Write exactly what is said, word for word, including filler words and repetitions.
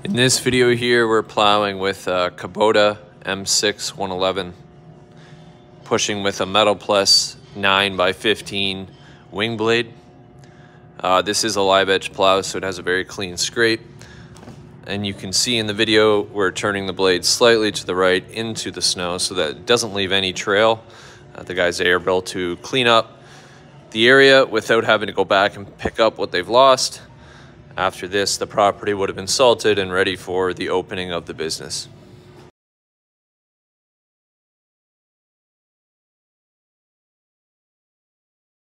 In this video here, we're plowing with a Kubota M six one eleven, pushing with a Metal Plus nine by fifteen wing blade. Uh, this is a live edge plow, so it has a very clean scrape. And you can see in the video, we're turning the blade slightly to the right into the snow so that it doesn't leave any trail. Uh, the guys are able to clean up the area without having to go back and pick up what they've lost. After this, the property would have been salted and ready for the opening of the business.